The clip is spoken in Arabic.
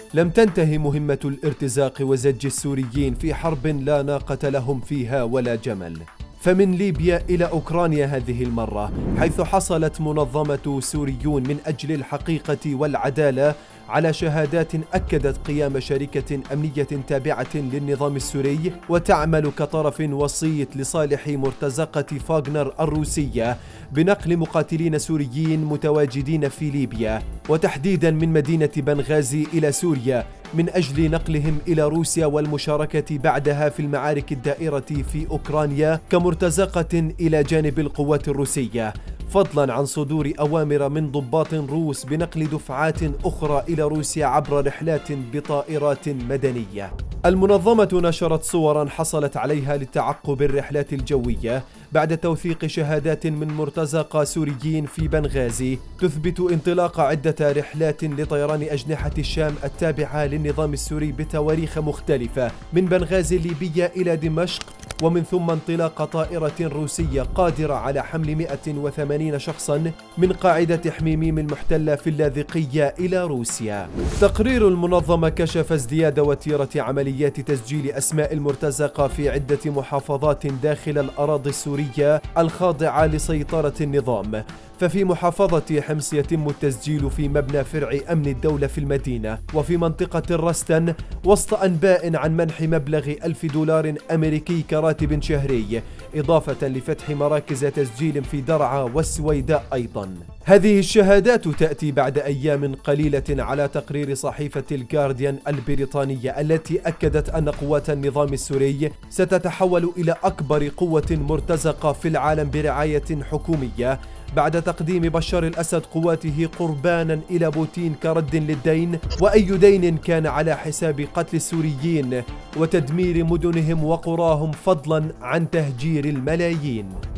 لم تنتهي مهمة الارتزاق وزج السوريين في حرب لا ناقة لهم فيها ولا جمل. فمن ليبيا إلى أوكرانيا هذه المرة، حيث حصلت منظمة سوريون من أجل الحقيقة والعدالة على شهادات أكدت قيام شركة أمنية تابعة للنظام السوري وتعمل كطرف وسيط لصالح مرتزقة فاغنر الروسية بنقل مقاتلين سوريين متواجدين في ليبيا، وتحديدا من مدينة بنغازي إلى سوريا، من أجل نقلهم إلى روسيا والمشاركة بعدها في المعارك الدائرة في أوكرانيا كمرتزقة إلى جانب القوات الروسية، فضلا عن صدور أوامر من ضباط روس بنقل دفعات أخرى إلى روسيا عبر رحلات بطائرات مدنية. المنظمة نشرت صورا حصلت عليها لتعقب الرحلات الجوية بعد توثيق شهادات من مرتزقة سوريين في بنغازي تثبت انطلاق عدة رحلات لطيران أجنحة الشام التابعة للنظام السوري بتواريخ مختلفة من بنغازي الليبية إلى دمشق، ومن ثم انطلاق طائرة روسية قادرة على حمل 180 شخصا من قاعدة حميميم المحتلة في اللاذقية إلى روسيا. تقرير المنظمة كشف ازدياد وتيرة عمليات تسجيل أسماء المرتزقة في عدة محافظات داخل الأراضي السورية الخاضعة لسيطرة النظام. ففي محافظة حمص يتم التسجيل في مبنى فرع أمن الدولة في المدينة وفي منطقة الرستن، وسط أنباء عن منح مبلغ $1000 أمريكي كراتب شهري، إضافة لفتح مراكز تسجيل في درعا والسويداء أيضا. هذه الشهادات تأتي بعد أيام قليلة على تقرير صحيفة الجارديان البريطانية التي أكدت أن قوات النظام السوري ستتحول إلى أكبر قوة مرتزقة في العالم برعاية حكومية بعد تقديم بشار الأسد قواته قربانا إلى بوتين كرد للدين، وأي دين كان على حساب قتل السوريين وتدمير مدنهم وقراهم، فضلا عن تهجير الملايين.